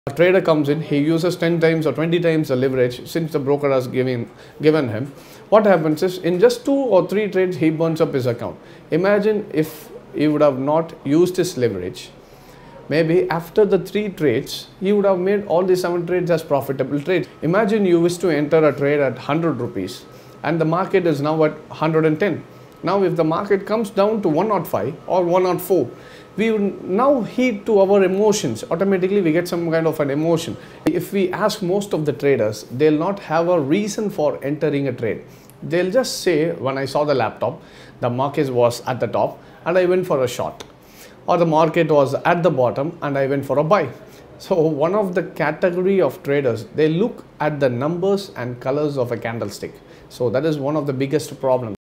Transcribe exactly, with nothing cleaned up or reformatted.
A trader comes in, he uses ten times or twenty times the leverage since the broker has given, given him. What happens is, in just two or three trades, he burns up his account. Imagine if he would have not used his leverage. Maybe after the three trades, he would have made all the seven trades as profitable trades. Imagine you wish to enter a trade at one hundred rupees and the market is now at one hundred ten. Now if the market comes down to one oh five or one oh four, we now heed to our emotions. Automatically we get some kind of an emotion. If we ask most of the traders, they'll not have a reason for entering a trade. They'll just say, when I saw the laptop, the market was at the top and I went for a short, or the market was at the bottom and I went for a buy. So one of the category of traders, they look at the numbers and colors of a candlestick. So that is one of the biggest problems.